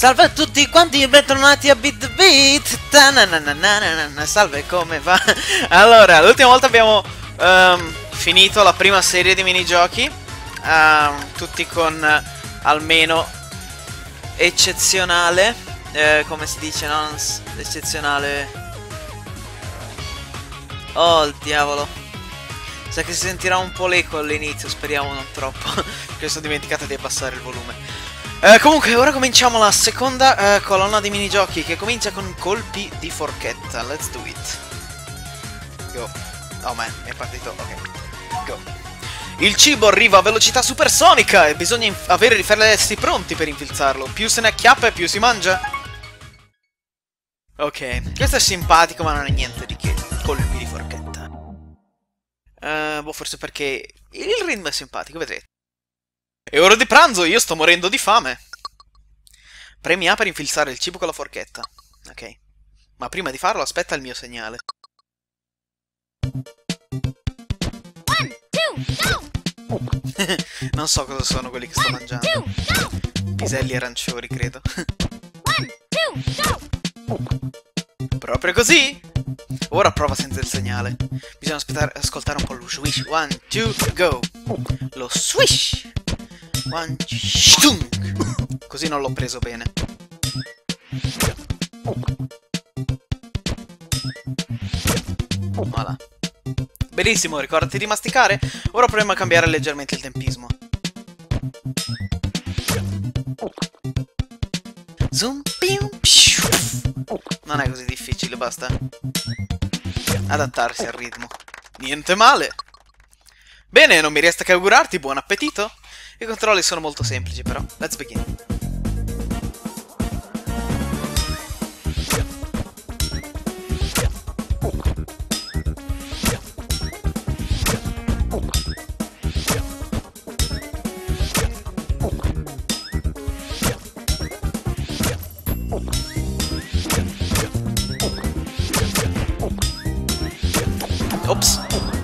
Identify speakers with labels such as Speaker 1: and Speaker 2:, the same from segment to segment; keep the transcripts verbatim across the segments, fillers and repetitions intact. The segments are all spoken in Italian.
Speaker 1: Salve a tutti quanti, bentornati a Beat Beat. Salve, come va? Allora, l'ultima volta abbiamo um, finito la prima serie di minigiochi, um, tutti con uh, almeno eccezionale, eh, come si dice, no? Eccezionale. Oh, il diavolo. Sa che si sentirà un po' l'eco all'inizio, speriamo non troppo, perché sono dimenticato di abbassare il volume. Eh, comunque, ora cominciamo la seconda eh, colonna di minigiochi, che comincia con colpi di forchetta. Let's do it. Go. Oh man, è partito. Ok. Go. Il cibo arriva a velocità supersonica e bisogna avere i riflessi pronti per infilzarlo. Più se ne acchiappa e più si mangia. Ok, questo è simpatico, ma non è niente di che. Colpi di forchetta. Uh, boh, forse perché il ritmo è simpatico, vedrete. È ora di pranzo, io sto morendo di fame. Premi A per infilzare il cibo con la forchetta. Ok. Ma prima di farlo aspetta il mio segnale.
Speaker 2: One, two, go!
Speaker 1: Non so cosa sono quelli che sto
Speaker 2: One,
Speaker 1: mangiando.
Speaker 2: two, go!
Speaker 1: Piselli arancioni, credo.
Speaker 2: One, two, go!
Speaker 1: Proprio così? Ora prova senza il segnale. Bisogna aspettare, ascoltare un po' lo swish. One, two, go! Lo swish! One, shtung. Così non l'ho preso bene. Voilà. Benissimo, ricordati di masticare. Ora proviamo a cambiare leggermente il tempismo. Zoom, pium, pshu. Non è così difficile, basta adattarsi al ritmo. Niente male. Bene, non mi resta che augurarti buon appetito. I controlli sono molto semplici, però. Let's begin. Ops.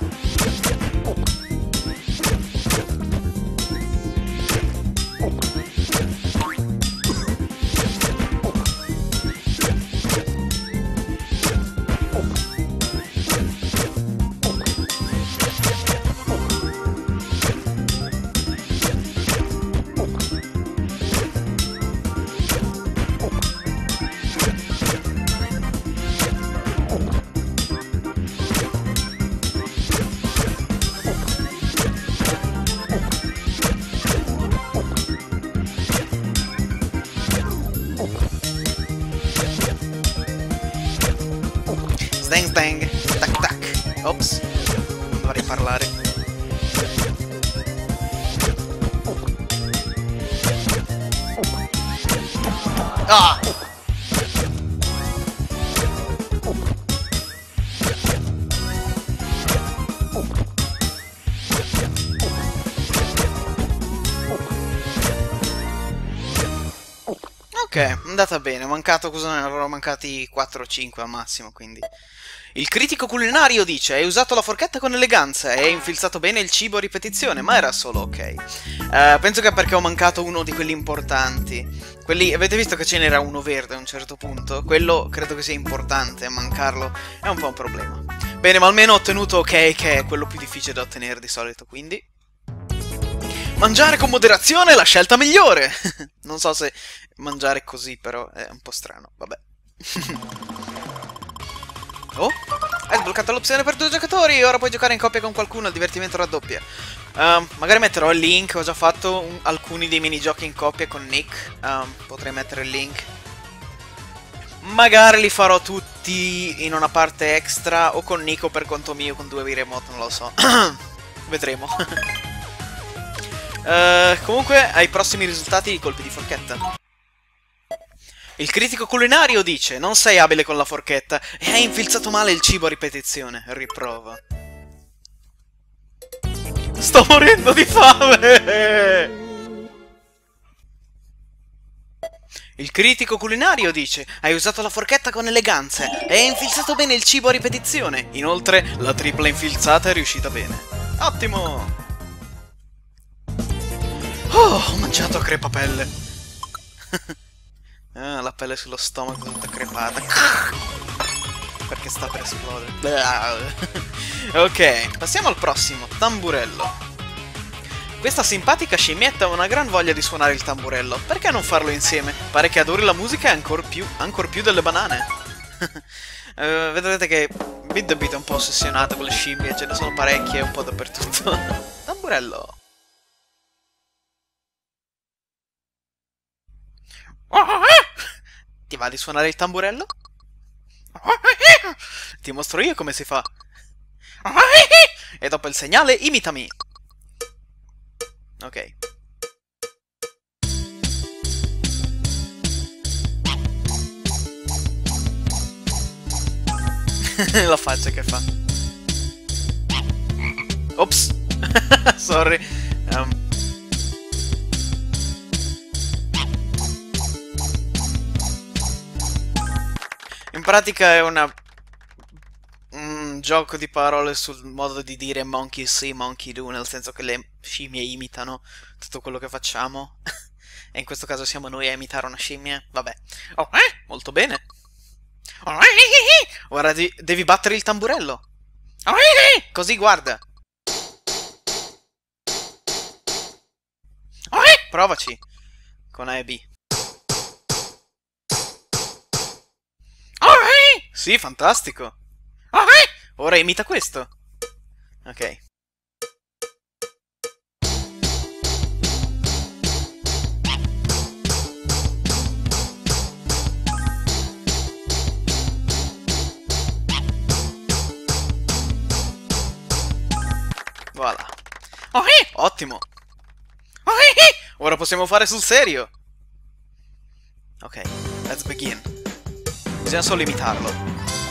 Speaker 1: Stang stang, tac tac. Ops, non dovrei parlare. Ah! Ok, è andata bene, ho mancato, cosa ne avrò mancati quattro o cinque al massimo, quindi. Il critico culinario dice: hai usato la forchetta con eleganza e hai infilzato bene il cibo a ripetizione, ma era solo ok. Uh, penso che è perché ho mancato uno di quelli importanti. Quelli, avete visto che ce n'era uno verde a un certo punto? Quello credo che sia importante, mancarlo è un po' un problema. Bene, ma almeno ho ottenuto ok, che è quello più difficile da ottenere di solito, quindi. Mangiare con moderazione è la scelta migliore! Non so se mangiare così, però è un po' strano, vabbè. Oh, hai sbloccato l'opzione per due giocatori, ora puoi giocare in coppia con qualcuno, il divertimento raddoppia. Um, magari metterò il link, ho già fatto un, alcuni dei minigiochi in coppia con Nick, um, potrei mettere il link. Magari li farò tutti in una parte extra, o con Nick o per conto mio, con due Wii Remote, non lo so. Vedremo. uh, comunque, ai prossimi risultati di colpi di forchetta. Il critico culinario dice: non sei abile con la forchetta e hai infilzato male il cibo a ripetizione. Riprova. Sto morendo di fame! Il critico culinario dice: hai usato la forchetta con eleganza e hai infilzato bene il cibo a ripetizione. Inoltre, la tripla infilzata è riuscita bene. Ottimo! Oh, ho mangiato a crepapelle. Ah, la pelle sullo stomaco tutta crepata. Perché sta per esplodere. Ok, passiamo al prossimo. Tamburello. Questa simpatica scimmietta ha una gran voglia di suonare il tamburello. Perché non farlo insieme? Pare che adori la musica e ancor più, ancor più delle banane. uh, vedrete che Beat the Beat è un po' ossessionato con le scimmie, ce ne sono parecchie un po' dappertutto. Tamburello. Ti va di suonare il tamburello? Ti mostro io come si fa. E dopo il segnale imitami. Ok. La faccia che fa. Ops. Sorry. Um. In pratica è una... un gioco di parole sul modo di dire monkey see, monkey do, nel senso che le scimmie imitano tutto quello che facciamo. E in questo caso siamo noi a imitare una scimmia. Vabbè. Oh, eh? Molto bene. Ora di devi battere il tamburello. Così guarda. Provaci. Con A e B. Sì, fantastico. Ora imita questo. Ok. Voilà. Ottimo. Ora possiamo fare sul serio. Ok, let's begin. Bisogna solo imitarlo.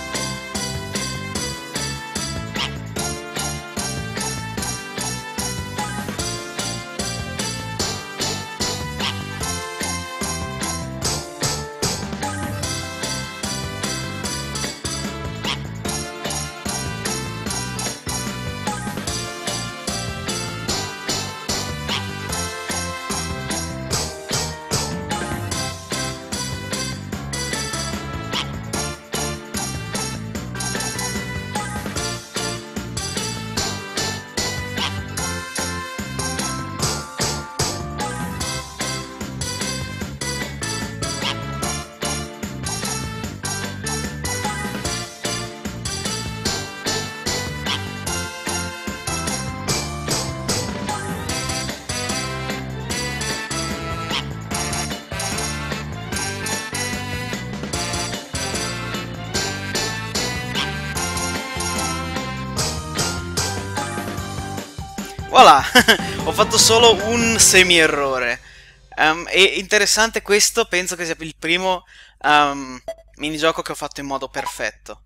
Speaker 1: Voilà, ho fatto solo un semi-errore. Um, è interessante questo, penso che sia il primo um, minigioco che ho fatto in modo perfetto.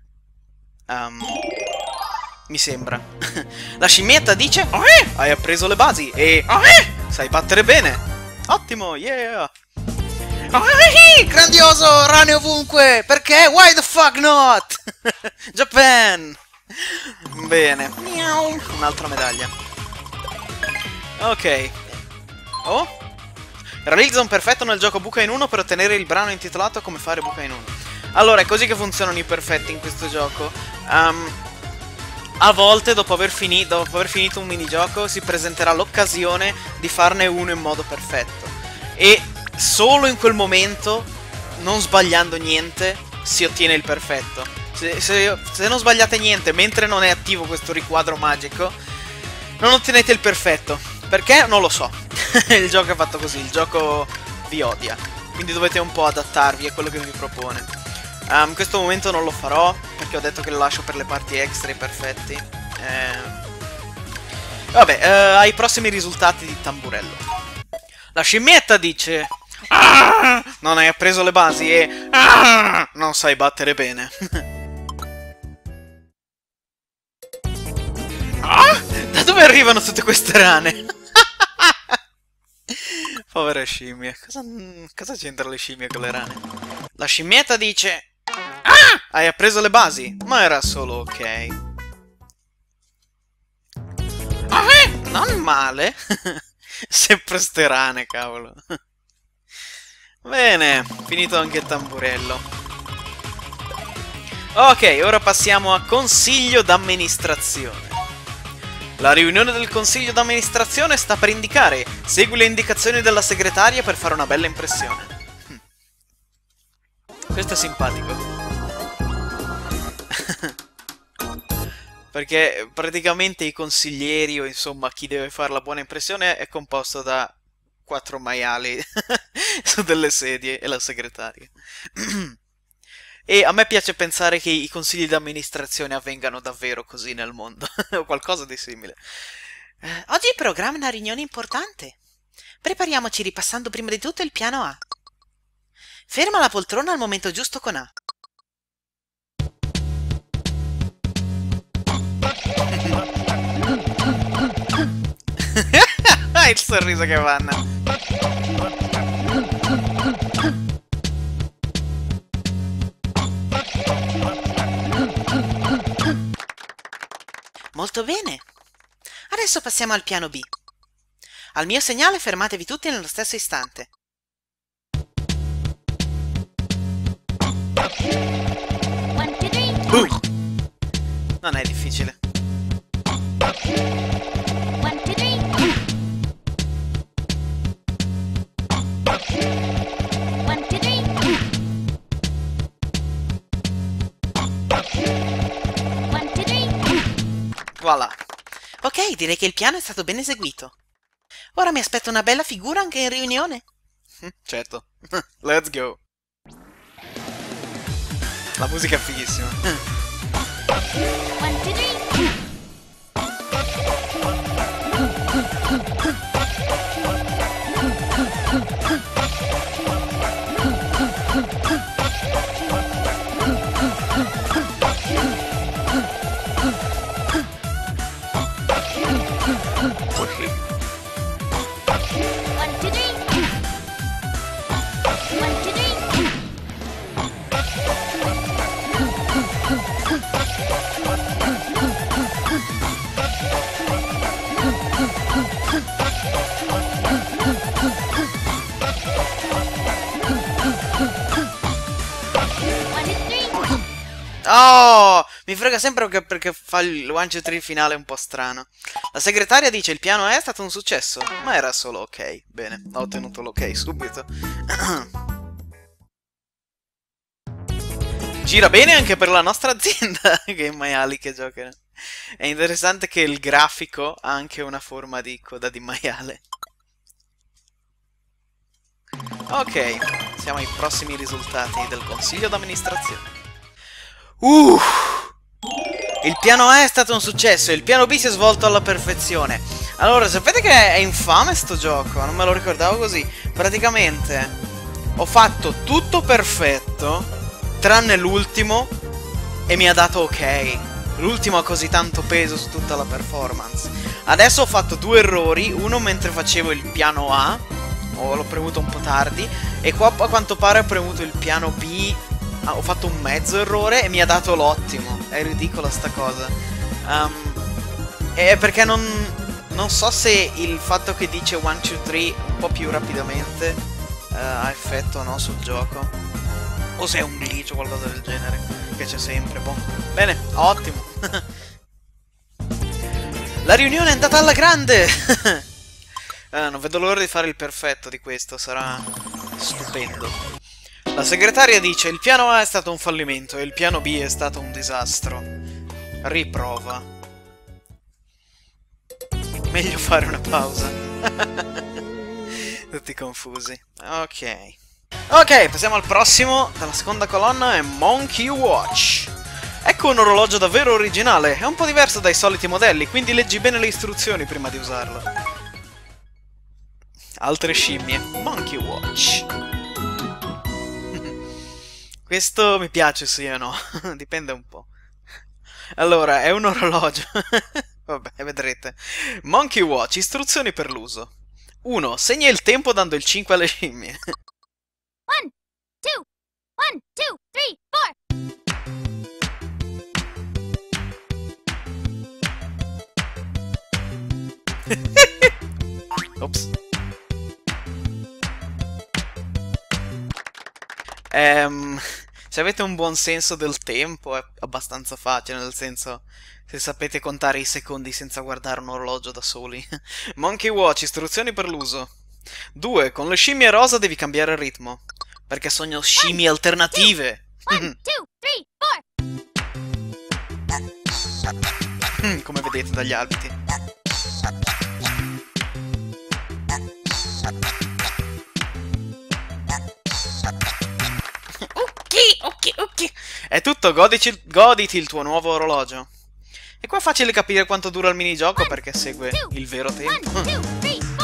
Speaker 1: Um, mi sembra. La scimmietta dice: oh, eh, hai appreso le basi e oh, eh, sai battere bene. Ottimo, yeah! Oh, eh, grandioso, rane ovunque! Perché? Why the fuck not? Japan! Bene. Un'altra medaglia. Ok. Oh? Realizza un perfetto nel gioco Buca in uno per ottenere il brano intitolato Come fare Buca in uno. Allora, è così che funzionano i perfetti in questo gioco. Um, a volte, dopo aver, fini dopo aver finito un minigioco, si presenterà l'occasione di farne uno in modo perfetto. E solo in quel momento, non sbagliando niente, si ottiene il perfetto. Se, se, se non sbagliate niente mentre non è attivo questo riquadro magico, non ottenete il perfetto. Perché? Non lo so. Il gioco è fatto così, il gioco vi odia. Quindi dovete un po' adattarvi a quello che vi propone. Um, in questo momento non lo farò, perché ho detto che lo lascio per le parti extra e perfetti. Eh... Vabbè, uh, ai prossimi risultati di tamburello. La scimmietta dice: ah, non hai appreso le basi e ah, non sai battere bene. Ah, da dove arrivano tutte queste rane? Povere scimmie. Cosa, cosa c'entrano le scimmie con le rane? La scimmietta dice: ah, hai appreso le basi? Ma era solo ok. Ah, eh, non male. Sempre ste rane, cavolo. Bene, finito anche il tamburello. Ok, ora passiamo a consiglio d'amministrazione. La riunione del consiglio d'amministrazione sta per indicare. Segui le indicazioni della segretaria per fare una bella impressione. Hm. Questo è simpatico. Perché praticamente i consiglieri, o insomma chi deve fare la buona impressione, è composto da quattro maiali su delle sedie e la segretaria. E a me piace pensare che i consigli d'amministrazione avvengano davvero così nel mondo, o qualcosa di simile. Eh, oggi il programma è una riunione importante. Prepariamoci ripassando prima di tutto il piano A. Ferma la poltrona al momento giusto con A. Il sorriso che vanno. Molto bene. Adesso passiamo al piano B. Al mio segnale fermatevi tutti nello stesso istante.
Speaker 2: One, two, three.
Speaker 1: Boom. Non è difficile.
Speaker 2: One, two, three. One, two, three. One, two, three.
Speaker 1: Voilà. Ok, direi che il piano è stato ben eseguito. Ora mi aspetto una bella figura anche in riunione. Certo. Let's go. La musica è fighissima.
Speaker 2: One, two, three. One, two, three. One, two, three. One, two, three.
Speaker 1: Oh! Mi frega sempre che- perché fa il one two three finale un po' strano. La segretaria dice il piano è stato un successo, ma era solo ok. Bene, ho ottenuto l'ok subito. Gira bene anche per la nostra azienda, che i maiali che giocano. È interessante che il grafico ha anche una forma di coda di maiale. Ok, siamo ai prossimi risultati del consiglio d'amministrazione. Uh! Il piano A è stato un successo e il piano B si è svolto alla perfezione. Allora, sapete che è infame sto gioco? Non me lo ricordavo così. Praticamente ho fatto tutto perfetto, tranne l'ultimo, e mi ha dato ok. L'ultimo ha così tanto peso su tutta la performance. Adesso ho fatto due errori, uno mentre facevo il piano A, o l'ho premuto un po' tardi, e qua a quanto pare ho premuto il piano B. Ah, ho fatto un mezzo errore e mi ha dato l'ottimo. È ridicola sta cosa. Um, è perché non, non so se il fatto che dice one two three un po' più rapidamente uh, ha effetto o no sul gioco. O se è un glitch o qualcosa del genere. Che c'è sempre. Boh. Bene, ottimo. La riunione è andata alla grande. uh, Non vedo l'ora di fare il perfetto di questo. Sarà stupendo. La segretaria dice il piano A è stato un fallimento e il piano B è stato un disastro. Riprova. Meglio fare una pausa. Tutti confusi. Ok. Ok, passiamo al prossimo. Dalla seconda colonna è Monkey Watch. Ecco un orologio davvero originale. È un po' diverso dai soliti modelli, quindi leggi bene le istruzioni prima di usarlo. Altre scimmie. Monkey Watch. Questo mi piace, sì o no? Dipende un po'. Allora, è un orologio. Vabbè, vedrete. Monkey Watch, istruzioni per l'uso. uno. Segna il tempo dando il cinque alle scimmie.
Speaker 2: One, two, one, two, three, four.
Speaker 1: Ops. Ehm, se avete un buon senso del tempo è abbastanza facile, nel senso, se sapete contare i secondi senza guardare un orologio da soli. Monkey Watch, istruzioni per l'uso. due. Con le scimmie rosa devi cambiare il ritmo, perché sono scimmie alternative.
Speaker 2: One, two, three, four.
Speaker 1: Come vedete dagli abiti. Ok, ok, ok. È tutto, godici, goditi il tuo nuovo orologio. E qua è facile capire quanto dura il minigioco perché segue il vero tempo.
Speaker 2: One, two, three, four.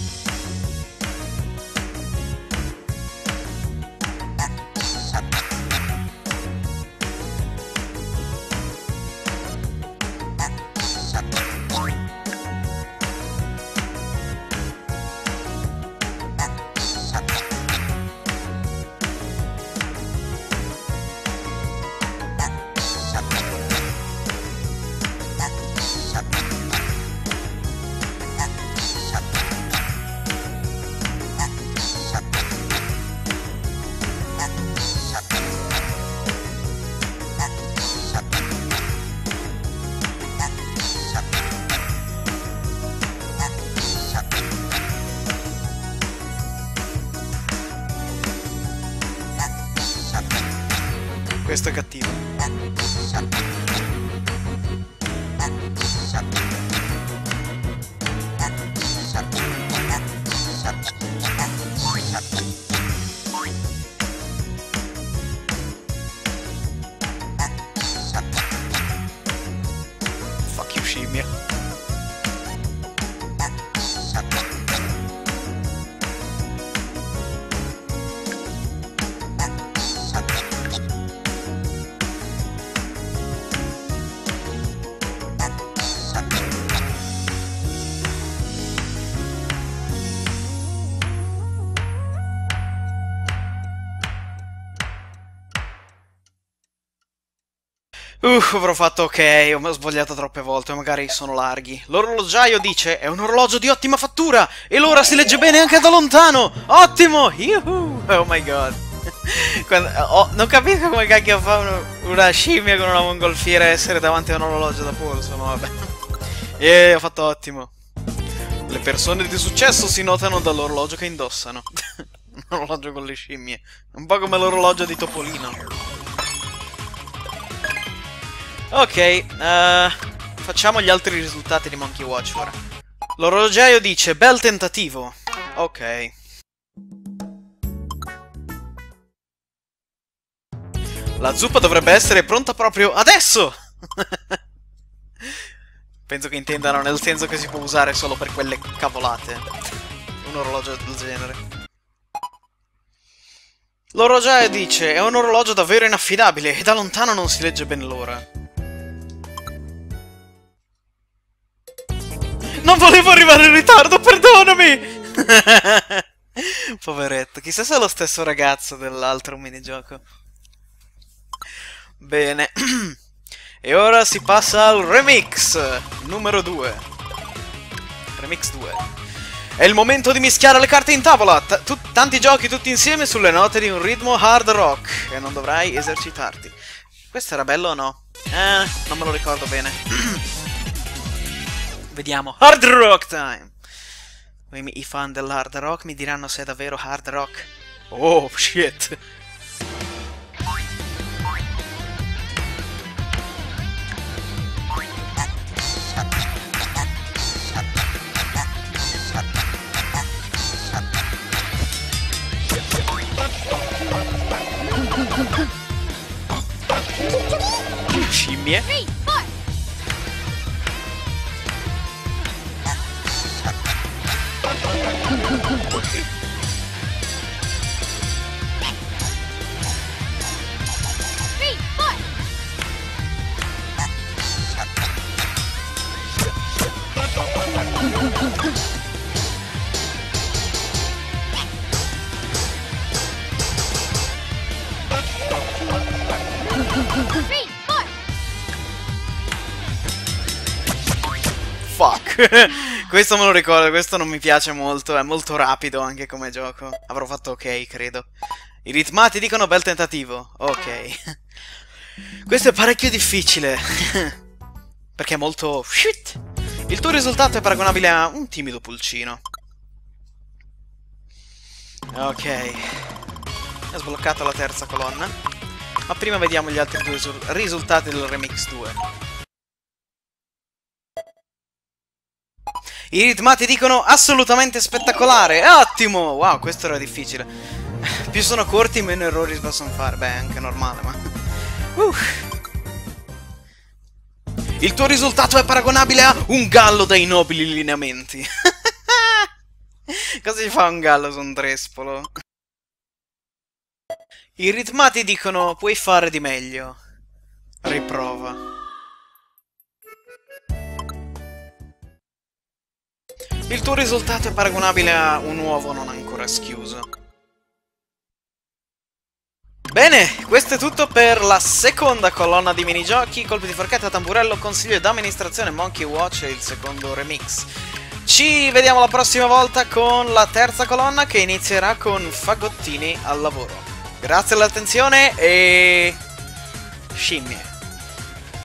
Speaker 1: Questo è cattivo. Fuck you, scimmia. Uff, avrò fatto ok, ho sbagliato troppe volte, magari sono larghi. L'orologiaio dice, è un orologio di ottima fattura, e l'ora si legge bene anche da lontano! Ottimo! Yuhu! Oh my god. Quando, oh, non capisco come cacchio fa uno, una scimmia con una mongolfiera essere davanti a un orologio da polso, ma vabbè. E ho fatto ottimo. Le persone di successo si notano dall'orologio che indossano. Un orologio con le scimmie. Un po' come l'orologio di Topolino. Ok, uh, facciamo gli altri risultati di Monkey Watch ora. L'orologiaio dice, bel tentativo. Ok. La zuppa dovrebbe essere pronta proprio adesso! Penso che intendano nel senso che si può usare solo per quelle cavolate. Un orologio del genere. L'orologiaio dice, è un orologio davvero inaffidabile e da lontano non si legge bene l'ora. Non volevo arrivare in ritardo, perdonami! Poveretto, chissà se è lo stesso ragazzo dell'altro minigioco. Bene. E ora si passa al remix numero due. Remix due. È il momento di mischiare le carte in tavola. T tanti giochi tutti insieme sulle note di un ritmo hard rock. E non dovrai esercitarti. Questo era bello o no? Eh, non me lo ricordo bene. Vediamo. Hard rock time! I fan dell'hard rock mi diranno se è davvero hard rock. Oh, shit! Scimmie?
Speaker 2: Three, four. Three, four. Three, four.
Speaker 1: Fuck. Questo me lo ricordo, questo non mi piace molto, è molto rapido anche come gioco. Avrò fatto ok, credo. I ritmati dicono bel tentativo. Ok. Questo è parecchio difficile. Perché è molto... Il tuo risultato è paragonabile a un timido pulcino. Ok. Ho sbloccato la terza colonna. Ma prima vediamo gli altri due risultati del Remix due. I ritmati dicono assolutamente spettacolare. Ottimo! Wow, questo era difficile. Più sono corti, meno errori si possono fare. Beh, è anche normale, ma... Uh. Il tuo risultato è paragonabile a un gallo dai nobili lineamenti. Cosa ci fa un gallo su un trespolo? I ritmati dicono puoi fare di meglio. Riprova. Il tuo risultato è paragonabile a un uovo non ancora schiuso. Bene, questo è tutto per la seconda colonna di minigiochi, colpi di forchetta, tamburello, consiglio d'amministrazione, Monkey Watch e il secondo remix. Ci vediamo la prossima volta con la terza colonna che inizierà con fagottini al lavoro. Grazie dell'attenzione e... scimmie.